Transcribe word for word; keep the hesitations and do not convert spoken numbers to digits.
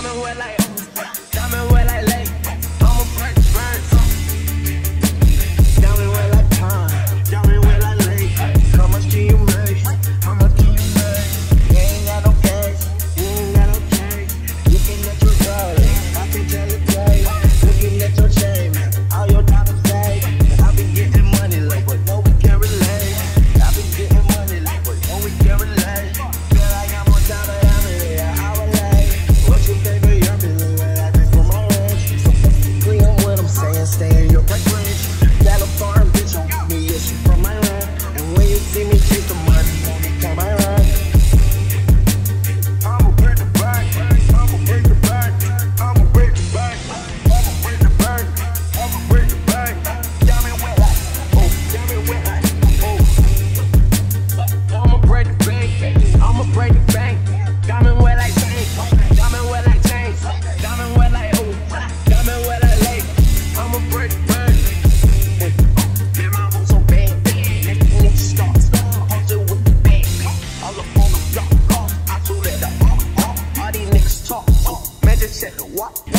Diamond wet like, diamond wet like lake. I'ma break the burn. Diamond wet like pond, diamond wet like lake. How much do you make? How much do you make? You ain't got no cash, you ain't got no cash. Looking at your body, I can tell it play. Looking at your chain, all your diamonds fade. I been getting money like, but no we can't relate. I been getting money like, but no we can't relate. Feel like I'm on top of diamond, yeah, I will lay. What's your favorite year? Been living like this for my range. So basically I'm what I'm saying, stay in your price range. That'll farm, bitch, don't give me issue from my rent. And when you see me chase the money, only time I run. I'ma break the bank, I'ma break the bank, I'ma break the bank, I'ma break the bank, I'ma break the bank. Diamond wet like, oh, diamond wet like, oh. I'ma break the bank, I'ma break the bank. Diamond wet like tank, diamond wet like tank, diamond wet like, oh, diamond wet like lake. I'ma break the bank. Man, my moves so bad, bad. Next nigga starts, hustle with the bag. All up on the block, I told that the all these niggas talk. Man, just check the what.